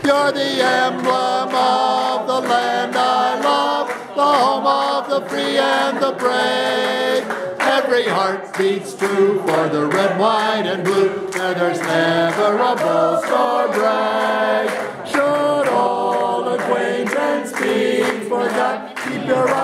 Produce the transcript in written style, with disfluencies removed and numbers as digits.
You're the emblem of the land I love, the home of the free and the brave. Every heart beats true for the red, white, and blue, where there's never a boast or brag. Should old acquaintance be forgot, keep your